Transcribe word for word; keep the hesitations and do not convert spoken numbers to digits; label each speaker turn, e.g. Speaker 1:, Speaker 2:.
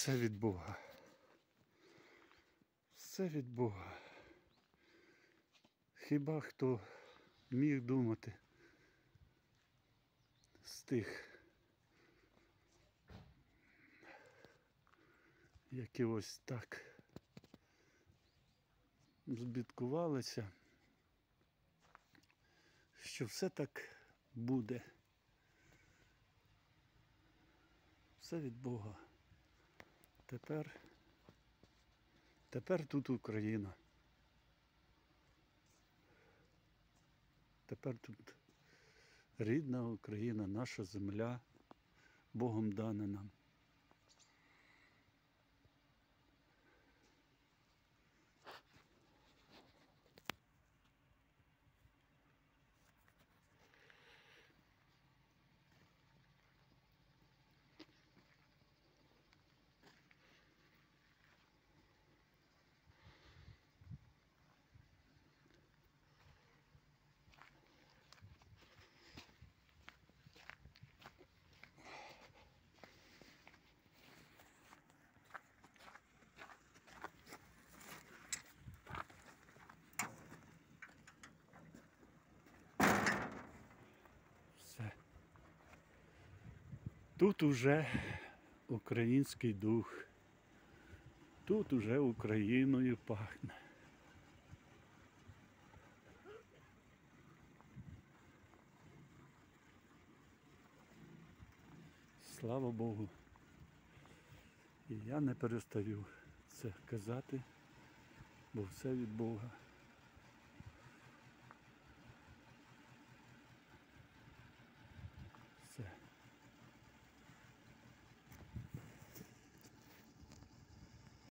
Speaker 1: Все від Бога. Все від Бога. Хіба хто міг думати з тих, які ось так збідкувалися, що все так буде. Все від Бога. Тепер, тепер тут Україна. Тепер тут рідна Україна, наша земля, Богом дана нам. Все. Тут уже український дух. Тут уже Україною пахне. Слава Богу. І я не перестаю це казати, бо все від Бога.